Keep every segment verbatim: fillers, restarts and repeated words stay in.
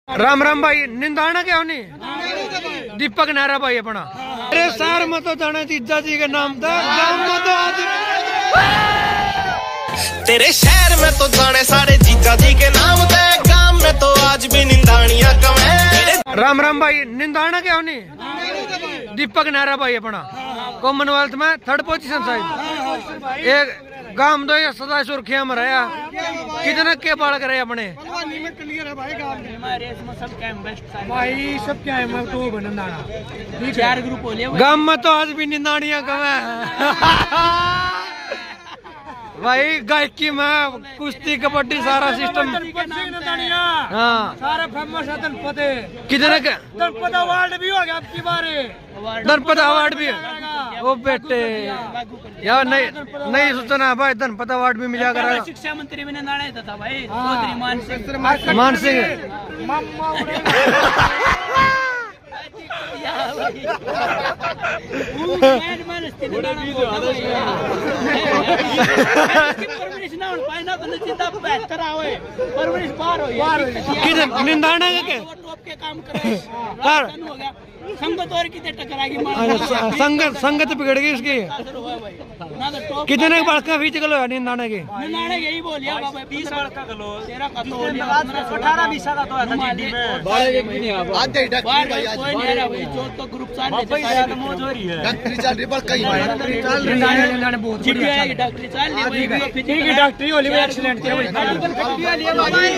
राम राम भाई, निंदाना क्या नहीं दीपक नेहरा भाई अपना। अरे शहर में तो जाना जीजा जी के नाम था, गांव में तो आज तेरे शहर में तो जाने सारे जीजा जी के नाम थे, गांव में तो आज भी निंदानियां कम है। राम राम भाई, निंदाना क्या नहीं दीपक नेहरा भाई अपना, कॉमनवेल्थ में थर्ड पोजीशन साइड। एक गांव दो ये सदा सुर्खियां में रहा, कितने के बाढ़ करे अपने भाई सब क्या है, मैं तो निंदाना चार ग्रुप हो लिया गांव में तो आज भी निंदानियां कम है। भाई गायकी में कुश्ती कबड्डी सारा सिस्टम, हाँ सारा फेमस है धनपत। कितने के धनपत अवार्ड भी हो गया आपकी बारे, धनपत अवार्ड भी वो बेटे यार, नहीं नहीं सूचना भाई, धनपत अवार्ड भी मिला कर। शिक्षा मंत्री भी निंदाना था भाई, चौधरी मान सिंह मान सिंह निंदाना के काम करे संगत और कितने टकराएगी, संगत संगत बिगड़ गई इसकी। कितने बड़का फीच गलो है निंदाने के? निंदाने यही बोलिया बाबा, बीस बड़का गलो तेरा का तो अठारह बीस का तो था जीडी में बारह एक भी नहीं आ आज डॉक्टर भाई, आज कोई नहीं रहा भाई, जो तो ग्रुप साथ में सारे तो मौज हो रही है। डॉक्टर चल रही पर कई भाई निंदाने निंदाने बहुत बढ़िया है, डॉक्टर चल रही है, ठीक है डॉक्टरी होली में एक्सीलेंट है भाई।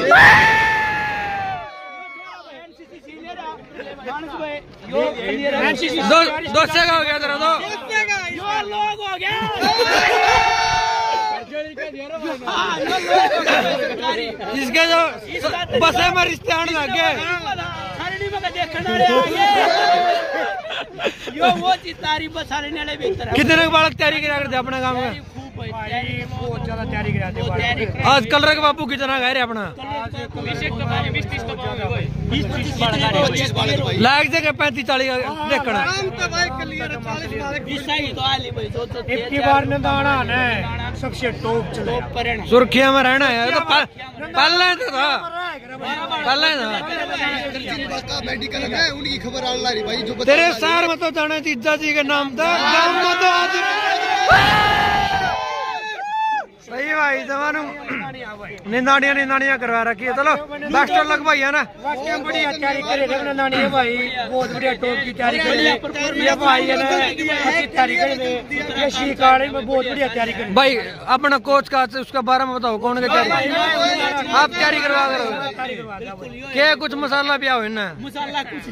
दो दो से का हो गया तेरा, दो लोग हो गया इसके जो बसे में रिश्ते आने लग गए, यो वो चीज तारीफ बस कितने बालक तैयारी करा करते अपने गाँव में? बहुत ज्यादा तैयारी कराते। आज कलर के बापू कितना गए अपना लाख जगह पैंतीस चालीस देखना इतनी बार निंदाना है सबसे टॉप चले, सुर्खिया में रहना है। तो पहले तो था, पहले उनकी खबर आने लगी भाई, जो तेरे शहर में तो जाना जीजा जी के नाम था, गाँव में तो आज सही भाई जवानू निंदानिया निंदानिया करवा रखी है। चलो बेस्ट ऑफ लक भाई, है ना बढ़िया तैयारी करे निंदानी है भाई, बहुत बढ़िया टॉप की तैयारी करे ये भाई है ना, अच्छी तैयारी करे ये शिकारी में बहुत बढ़िया तैयारी करे भाई। अपना कोच का उसका बारे में बताओ, कौन के तैयारी आप तैयारी करवा करो, क्या कुछ मसाला भी आओ ना मसाला कुछ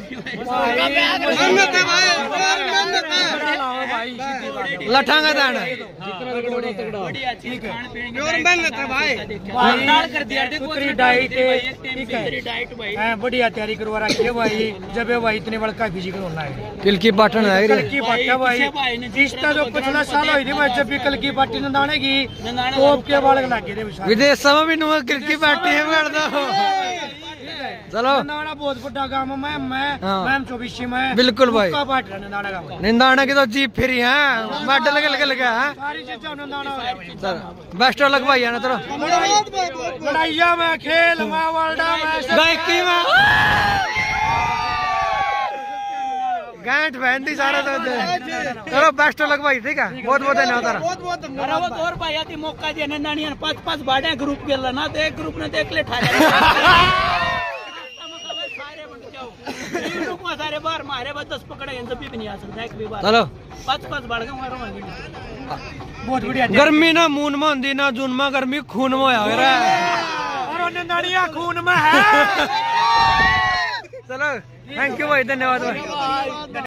लठांगा दाना बढ़िया तैयारी करवा रखी है भाई। जब भाई इतने बड़का फिजिकल होना है, किल की पाटन है भाई, रिश्ता जो पिछला साल हुई थी भाई, जब भी कल की पार्टी निंदाने की टॉप के बालक लगे थे विदेश में भी नुआ किल की पार्टी है बैठ दो। चलो निंदाना बहुत बड़ा गाँव में, मैं मैम चौबीसी में बिल्कुल भाई, निंदाना का निंदाना की तो जीप फिरी है, मेडल लगे लगे लगा है। बेस्ट ऑफ लक भाई, है ना। चलो लड़ाइया में, खेल में, वर्ल्डा में, गायकी में गांठ बहनती सारा तो। चलो बेस्ट ऑफ लक भाई, ठीक है, बहुत बहुत धन्यवाद। और भाई आती मौका दिया निंदानिया पांच पांच बाड़े ग्रुप गेला ना, तो एक ग्रुप ने देख ले ठा सारे बार मारे बस दस पकड़े भी नहीं आ सकता एक भी बार। चलो पांच पांच बाढ़ का बहुत बढ़िया। गर्मी ना मून में होती ना जून में, गर्मी खून में आ रहा और निंदानिया खून में है। चलो थैंक यू भाई, धन्यवाद भाई।